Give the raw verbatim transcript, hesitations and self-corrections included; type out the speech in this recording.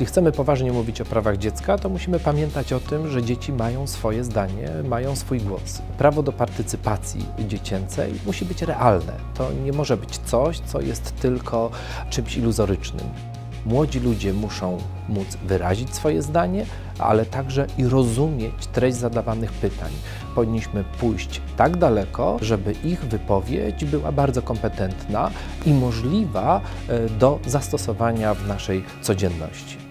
Jeśli chcemy poważnie mówić o prawach dziecka, to musimy pamiętać o tym, że dzieci mają swoje zdanie, mają swój głos. Prawo do partycypacji dziecięcej musi być realne. To nie może być coś, co jest tylko czymś iluzorycznym. Młodzi ludzie muszą móc wyrazić swoje zdanie, ale także i rozumieć treść zadawanych pytań. Powinniśmy pójść tak daleko, żeby ich wypowiedź była bardzo kompetentna i możliwa do zastosowania w naszej codzienności.